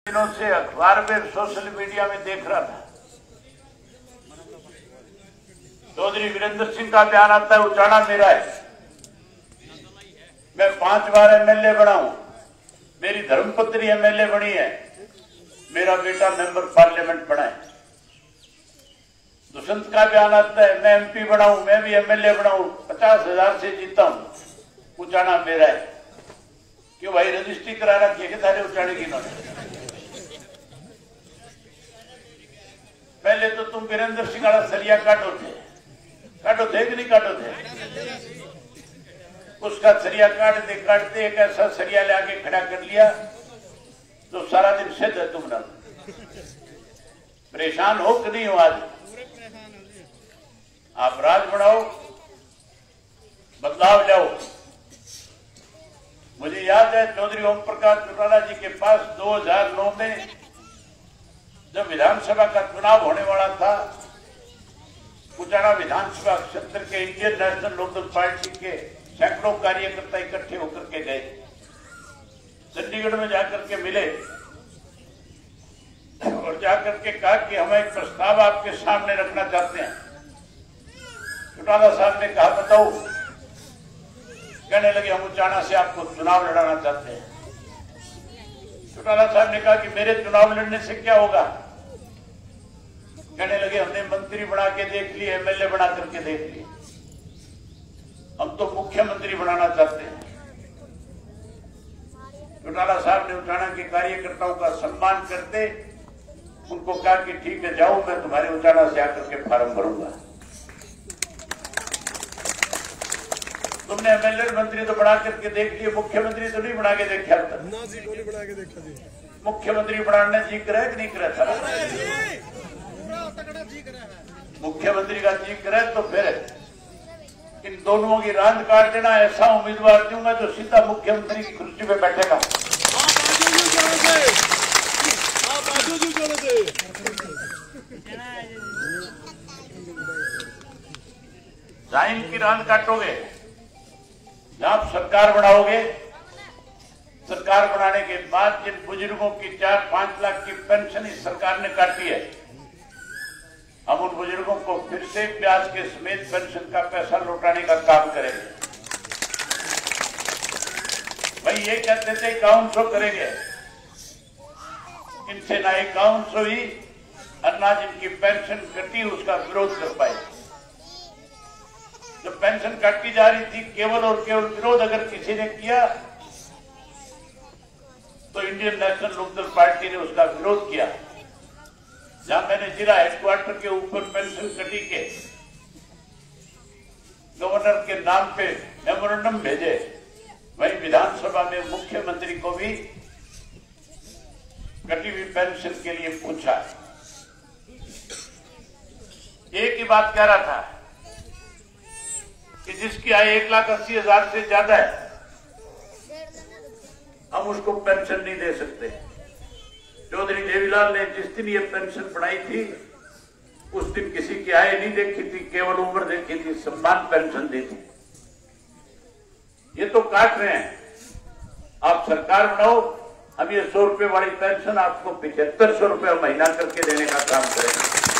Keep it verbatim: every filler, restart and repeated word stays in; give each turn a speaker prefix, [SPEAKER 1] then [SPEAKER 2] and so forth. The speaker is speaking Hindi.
[SPEAKER 1] दिनों से अखबार में सोशल मीडिया में देख रहा था, चौधरी वीरेंद्र सिंह का बयान आता है उचाना मेरा है। मैं पांच बार एमएलए बना हूं, मेरी धर्मपत्नी एमएलए बनी है, मेरा बेटा मेंबर पार्लियामेंट बना है। दुष्यंत का बयान आता है मैं एमपी बना हूं, मैं भी एमएलए बना हूं, पचास हजार से जीता हूं, उचाना मेरा है। क्यों भाई रजिस्ट्री करा रखी है सारे उचाने की इन्होंने? पहले तो तुम वीरेंद्र सिंह वाला सरिया काटो थे, काटो थे कि नहीं काटो थे? उसका सरिया काटते काटते एक ऐसा सरिया ले आके खड़ा कर लिया तो सारा दिन सिद्ध है तुम ना। परेशान हो कि नहीं हो? आज आप राज बढ़ाओ, बदलाव लाओ। मुझे याद है चौधरी ओम प्रकाश चौटाला जी के पास दो हज़ार नौ में जब विधानसभा का चुनाव होने वाला था, उचाना विधानसभा क्षेत्र के इंडियन नेशनल लोकदल पार्टी के सैकड़ों कार्यकर्ता इकट्ठे होकर के गए, चंडीगढ़ में जाकर के मिले और जाकर के कहा कि हम एक प्रस्ताव आपके सामने रखना चाहते हैं। चौटाला साहब ने कहा बताओ। कहने लगे हम उचाना से आपको चुनाव लड़ाना चाहते हैं। चौटाला साहब ने कहा कि मेरे चुनाव लड़ने से क्या होगा? कहने लगे हमने मंत्री बना के देख लिए, एमएलए बना करके देख लिए, हम तो मुख्यमंत्री बनाना चाहते हैं। चौटाला साहब ने उचाना के कार्यकर्ताओं का सम्मान करते उनको कहा कि ठीक है जाओ, मैं तुम्हारे उचाना से आकर के फार्म भरूंगा। तुमने एमएलए मंत्री तो बना करके देख लिए, मुख्यमंत्री तो नहीं बना के देखा अब तक?
[SPEAKER 2] ना जी, गोली बना के देखा जी।
[SPEAKER 1] मुख्यमंत्री बनाने जी करे कि नहीं करे? था मुख्यमंत्री का जी करे तो फिर इन दोनों की रांद काट देना, ऐसा उम्मीदवार दूंगा जो सीधा मुख्यमंत्री की कुर्सी पे बैठेगा। जाइन की रांद काटोगे, आप सरकार बनाओगे, सरकार बनाने के बाद जिन बुजुर्गों की चार पांच लाख की पेंशन इस सरकार ने काटी है, हम उन बुजुर्गों को फिर से ब्याज के समेत पेंशन का पैसा लौटाने का काम करेंगे। भाई ये कहते थे इक्यावन सौ करेंगे, इनसे ना इक्यावन सौ ही अन्ना जिनकी पेंशन कटी उसका विरोध कर पाए। जब पेंशन काटी जा रही थी केवल और केवल विरोध अगर किसी ने किया तो इंडियन नेशनल लोकदल पार्टी ने उसका विरोध किया। जहां मैंने जिला हेडक्वार्टर के ऊपर पेंशन कटी के गवर्नर के नाम पे मेमोरेंडम भेजे, वहीं विधानसभा में मुख्यमंत्री को भी कटी हुई पेंशन के लिए पूछा। एक ही बात कह रहा था कि जिसकी आय एक लाख अस्सी हजार से ज्यादा है हम उसको पेंशन नहीं दे सकते। चौधरी देवीलाल ने जिस दिन ये पेंशन बनाई थी उस दिन किसी की आय नहीं देखी थी, केवल उम्र देखी थी, सम्मान पेंशन दी थी। ये तो काट रहे हैं, आप सरकार बनाओ, हम ये सौ रुपए वाली पेंशन आपको पिछहत्तर सौ रुपए महीना करके देने का काम करेंगे।